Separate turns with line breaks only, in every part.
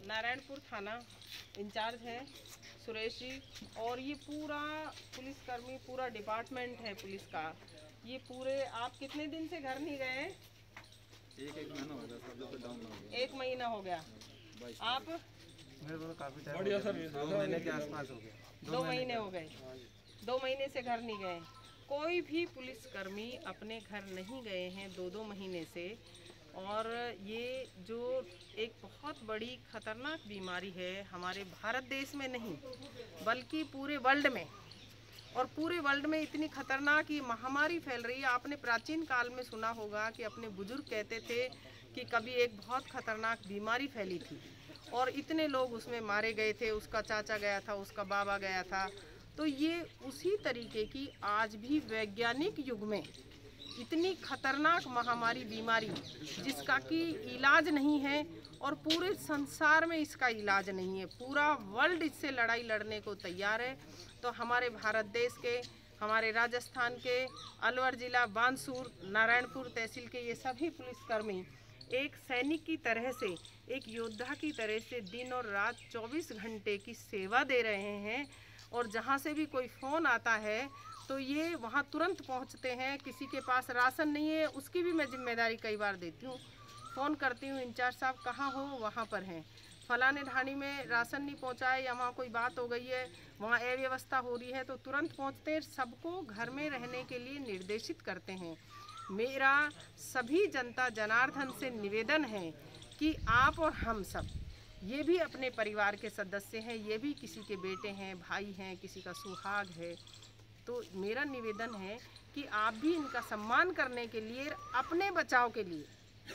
नारायणपुर थाना इंचार्ज है सुरेश जी, और ये पूरा पुलिसकर्मी, पूरा डिपार्टमेंट है पुलिस का। ये पूरे आप कितने दिन से घर नहीं गए?
एक महीना हो गया, सब लोग डाउन हो गया।
1 महीना हो गया। आप?
मेरे को काफी टाइम बढ़िया सर, 2 महीने के आसपास हो गया।
2 महीने हो गए। 2 महीने से घर नहीं गए। कोई भी पुलिसकर्मी अपने घर नहीं गए हैं 2-2 महीने से। और ये जो एक बहुत बड़ी खतरनाक बीमारी है, हमारे भारत देश में नहीं बल्कि पूरे वर्ल्ड में, और पूरे वर्ल्ड में इतनी खतरनाक ये महामारी फैल रही है। आपने प्राचीन काल में सुना होगा कि अपने बुजुर्ग कहते थे कि कभी एक बहुत खतरनाक बीमारी फैली थी और इतने लोग उसमें मारे गए थे, उसका चाचा गया था, उसका बाबा गया था। तो ये उसी तरीके की आज भी वैज्ञानिक युग में इतनी खतरनाक महामारी बीमारी जिसका कि इलाज नहीं है और पूरे संसार में इसका इलाज नहीं है, पूरा वर्ल्ड इससे लड़ाई लड़ने को तैयार है। तो हमारे भारत देश के, हमारे राजस्थान के अलवर जिला, बानसूर, नारायणपुर तहसील के ये सभी पुलिसकर्मी एक सैनिक की तरह से, एक योद्धा की तरह से दिन और रात 24 घंटे की सेवा दे रहे हैं। और जहाँ से भी कोई फ़ोन आता है तो ये वहाँ तुरंत पहुँचते हैं। किसी के पास राशन नहीं है उसकी भी मैं जिम्मेदारी कई बार देती हूँ। फ़ोन करती हूँ, इंचार्ज साहब कहाँ हो? वहाँ पर हैं। फलाने ढाणी में राशन नहीं पहुँचा है या वहाँ कोई बात हो गई है, वहाँ अव्यवस्था हो रही है, तो तुरंत पहुँचते हैं। सबको घर में रहने के लिए निर्देशित करते हैं। मेरा सभी जनता जनार्दन से निवेदन है कि आप और हम सब, ये भी अपने परिवार के सदस्य हैं, ये भी किसी के बेटे हैं, भाई हैं, किसी का सुहाग है। तो मेरा निवेदन है कि आप भी इनका सम्मान करने के लिए, अपने बचाव के लिए,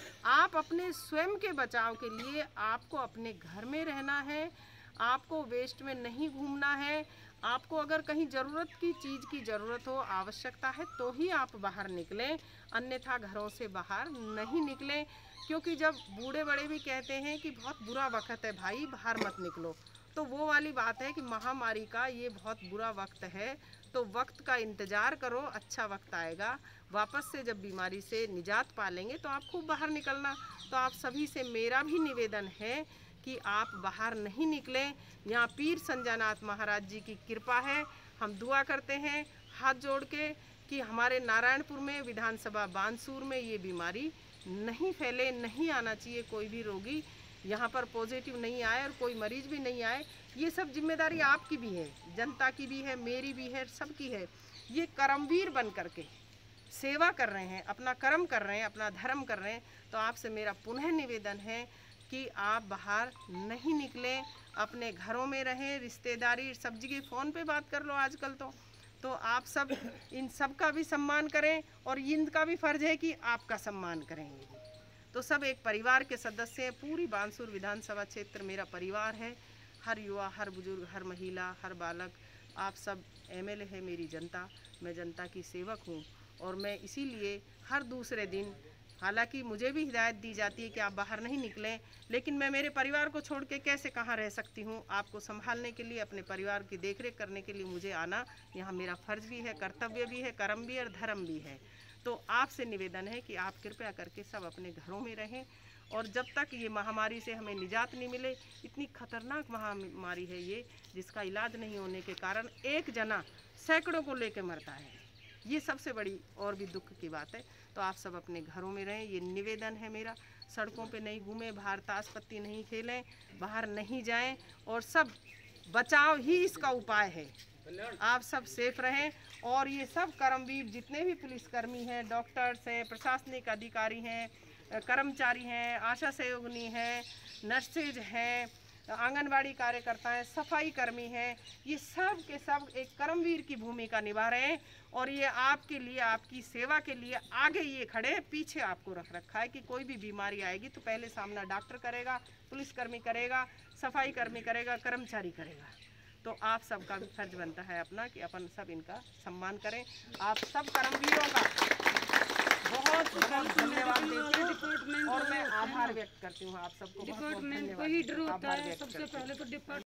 आप अपने स्वयं के बचाव के लिए आपको अपने घर में रहना है, आपको वेस्ट में नहीं घूमना है। आपको अगर कहीं ज़रूरत की चीज़ की ज़रूरत हो, आवश्यकता है, तो ही आप बाहर निकलें, अन्यथा घरों से बाहर नहीं निकलें। क्योंकि जब बूढ़े बड़े भी कहते हैं कि बहुत बुरा वक्त है भाई, बाहर मत निकलो, तो वो वाली बात है कि महामारी का ये बहुत बुरा वक्त है। तो वक्त का इंतज़ार करो, अच्छा वक्त आएगा, वापस से जब बीमारी से निजात पा लेंगे तो आप खूब बाहर निकलना। तो आप सभी से मेरा भी निवेदन है कि आप बाहर नहीं निकलें। यहाँ पीर संजानाथ महाराज जी की कृपा है। हम दुआ करते हैं हाथ जोड़ के कि हमारे नारायणपुर में, विधानसभा बानसूर में ये बीमारी नहीं फैले, नहीं आना चाहिए कोई भी रोगी यहाँ पर पॉजिटिव नहीं आए और कोई मरीज भी नहीं आए। ये सब जिम्मेदारी आपकी भी है, जनता की भी है, मेरी भी है, सबकी है। ये कर्मवीर बन करके सेवा कर रहे हैं, अपना कर्म कर रहे हैं, अपना धर्म कर रहे हैं। तो आपसे मेरा पुनः निवेदन है कि आप बाहर नहीं निकलें, अपने घरों में रहें। रिश्तेदारी सब जगह फ़ोन पे बात कर लो आजकल तो आप सब इन सब का भी सम्मान करें और इनका भी फ़र्ज़ है कि आपका सम्मान करेंगे। तो सब एक परिवार के सदस्य हैं। पूरी बानसूर विधानसभा क्षेत्र मेरा परिवार है। हर युवा, हर बुजुर्ग, हर महिला, हर बालक, आप सब एमएलए है मेरी जनता। मैं जनता की सेवक हूँ और मैं इसीलिए हर दूसरे दिन, हालांकि मुझे भी हिदायत दी जाती है कि आप बाहर नहीं निकलें, लेकिन मैं मेरे परिवार को छोड़ के कैसे कहाँ रह सकती हूँ। आपको संभालने के लिए, अपने परिवार की देखरेख करने के लिए मुझे आना यहाँ मेरा फ़र्ज़ भी है, कर्तव्य भी है, कर्म भी है और धर्म भी है। तो आपसे निवेदन है कि आप कृपया करके सब अपने घरों में रहें। और जब तक ये महामारी से हमें निजात नहीं मिले, इतनी खतरनाक महामारी है ये, जिसका इलाज नहीं होने के कारण एक जना सैकड़ों को लेकर मरता है। ये सबसे बड़ी और भी दुख की बात है। तो आप सब अपने घरों में रहें, ये निवेदन है मेरा। सड़कों पे नहीं घूमें, बाहर ताश पत्ती नहीं खेलें, बाहर नहीं जाएं, और सब बचाव ही इसका उपाय है। आप सब सेफ रहें। और ये सब कर्मवीर जितने भी पुलिसकर्मी हैं, डॉक्टर्स हैं, प्रशासनिक अधिकारी हैं, कर्मचारी हैं, आशा सहयोगिनी हैं, नर्सेज हैं, आंगनबाड़ी कार्यकर्ता हैं, सफाई कर्मी हैं, ये सब के सब एक कर्मवीर की भूमिका निभा रहे हैं। और ये आपके लिए, आपकी सेवा के लिए आगे ये खड़े हैं, पीछे आपको रख रखा है कि कोई भी बीमारी आएगी तो पहले सामना डॉक्टर करेगा, पुलिसकर्मी करेगा, सफाई कर्मी करेगा, कर्मचारी करेगा। तो आप सबका भी फर्ज बनता है अपना कि अपन सब इनका सम्मान करें। आप सब कर्मवीरों का बहुत बहुत धन्यवाद देते हैं और मैं आभार व्यक्त करती हूँ। आप सबको बहुत बहुत धन्यवाद, आभार व्यक्त करती हूँ।